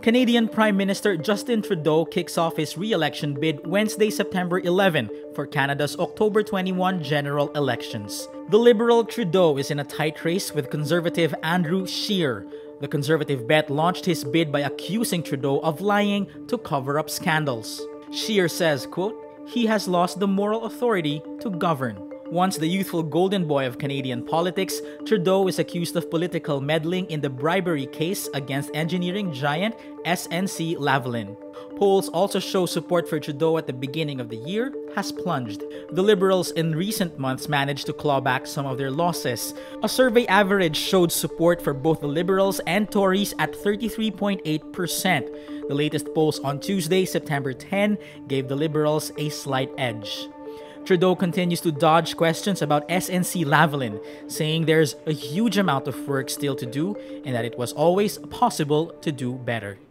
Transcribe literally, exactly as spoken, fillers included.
Canadian Prime Minister Justin Trudeau kicks off his re-election bid Wednesday, September eleventh for Canada's October twenty-first general elections. The Liberal Trudeau is in a tight race with Conservative Andrew Scheer. The Conservative bet launched his bid by accusing Trudeau of lying to cover up scandals. Scheer says, quote, "He has lost the moral authority to govern." Once the youthful golden boy of Canadian politics, Trudeau is accused of political meddling in the bribery case against engineering giant S N C Lavalin. Polls also show support for Trudeau at the beginning of the year has plunged. The Liberals in recent months managed to claw back some of their losses. A survey average showed support for both the Liberals and Tories at thirty-three point eight percent. The latest polls on Tuesday, September tenth, gave the Liberals a slight edge. Trudeau continues to dodge questions about S N C Lavalin, saying there's a huge amount of work still to do and that it was always possible to do better.